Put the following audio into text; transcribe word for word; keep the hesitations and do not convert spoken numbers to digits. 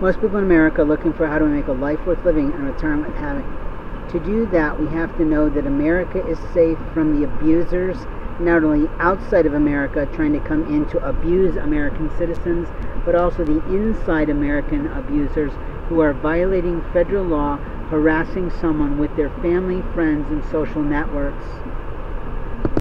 Most people in America are looking for how to make a life worth living and return with having. To do that, we have to know that America is safe from the abusers, not only outside of America trying to come in to abuse American citizens, but also the inside American abusers who are violating federal law, harassing someone with their family, friends, and social networks.